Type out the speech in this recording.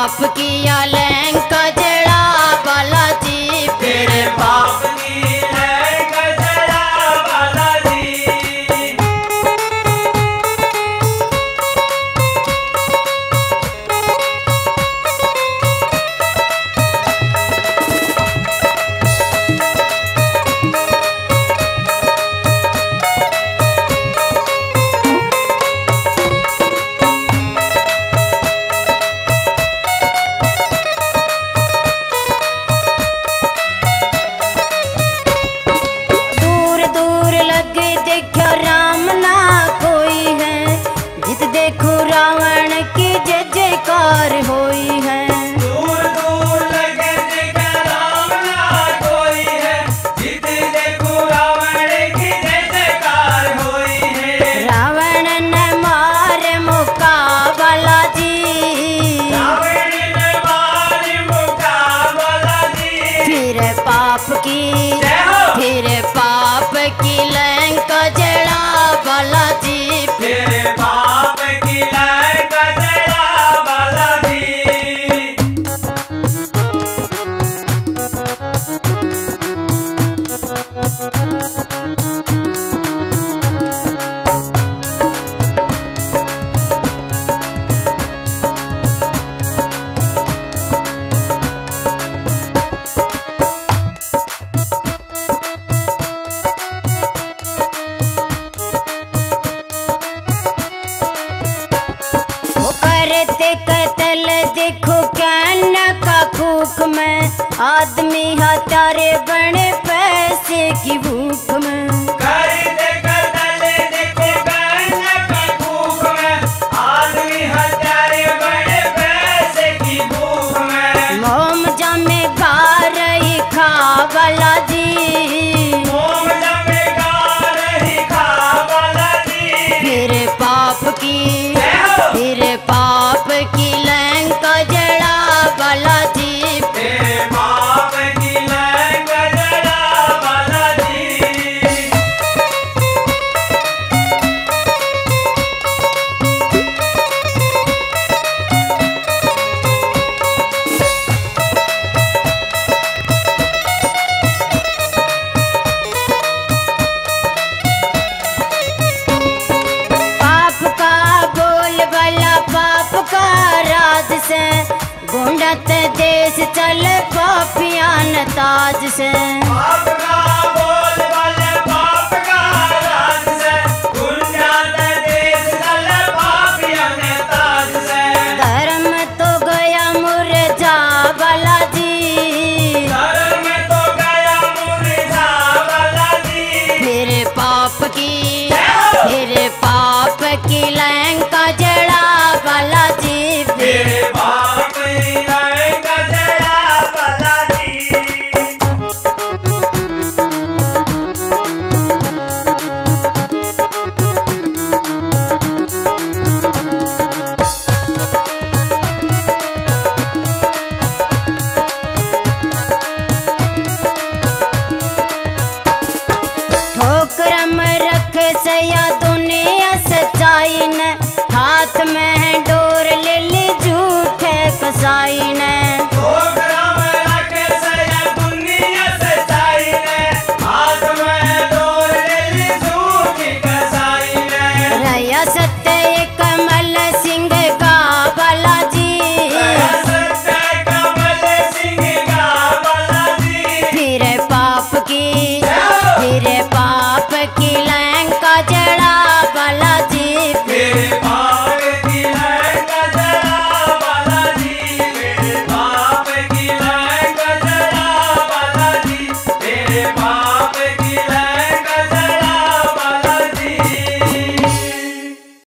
पाप किया लंका जड़ा बालाजी, तेरे पाप की लंका जड़ा बालाजी। रावण की जय जयकार होई है, दूर दूर लगे देखा राम ना कोई है, जित देखो रावण की जय जयकार होई है। रावण ने मारे मुका बालाजी, रावण ने मारे मुका बालाजी। फिर पाप की फिर पाप की लंका जड़ा बालाजी, तेरे पाप की लंका जड़ा बालाजी। कतल देखो कैन का खूक में, आदमी हत्यारे बने पैसे की भूख में। करते कतल देखो कैन का खूक में, आदमी हत्यारे बने पैसे की भूख में। मोम जमे गा रही खा बालाजी, मोम जमे गा रही खा बालाजी। फिर पाप की लंका जड़ा बालाजी, तेरे पाप की लंका जड़ा बालाजी। पाप का बोल वाला पाप का राज से, गुंडत देश चल पापियान ताज से। पाप का